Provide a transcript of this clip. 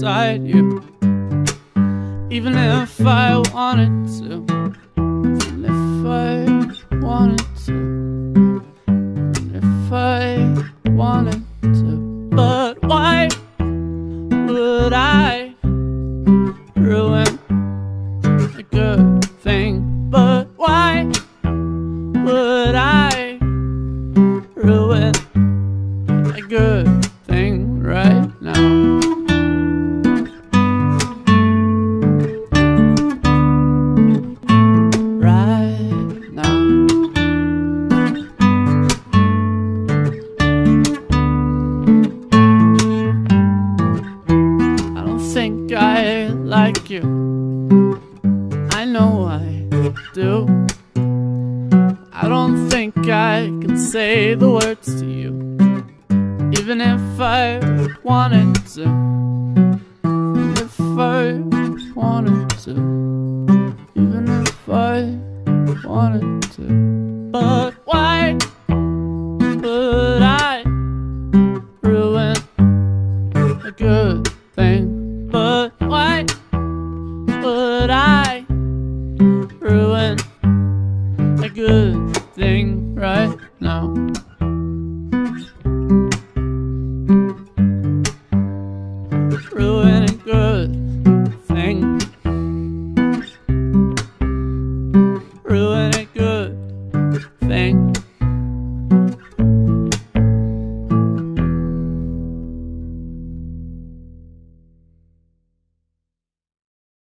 inside you, even if I wanted to, even if I wanted to, even if I wanted to. But why would I ruin a good thing? But why would I ruin a good thing right now? Right now. I don't think I like you, I know I do. I don't think I can say the words to you, even if I wanted to, if I wanted to, even if I wanted to. But